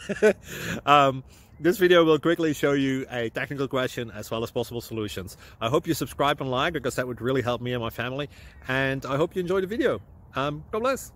This video will quickly show you a technical question as well as possible solutions. I hope you subscribe and like, because that would really help me and my family. And I hope you enjoy the video. God bless.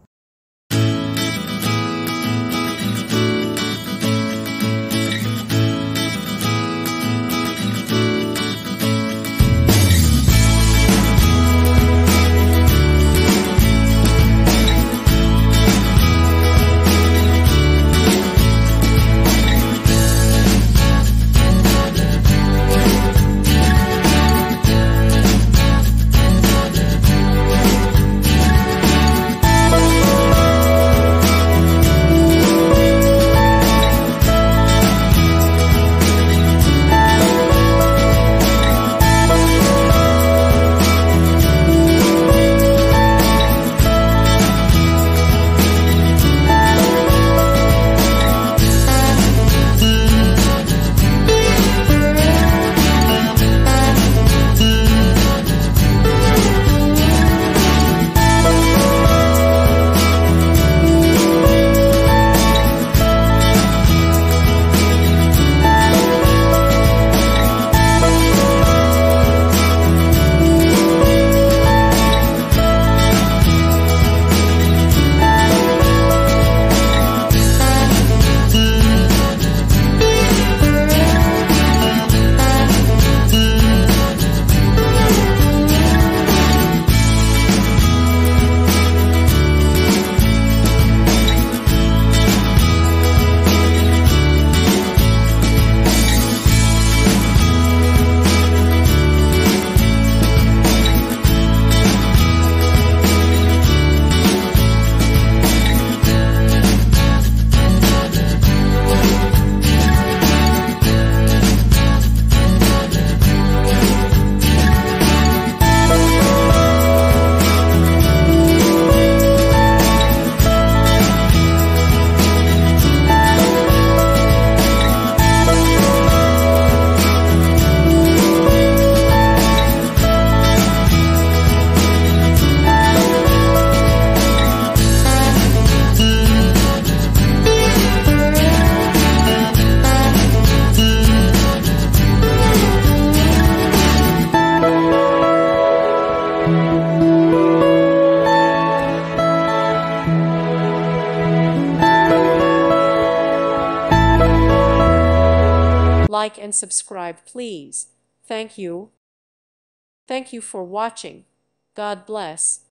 Like and subscribe, please. Thank you. Thank you for watching. God bless.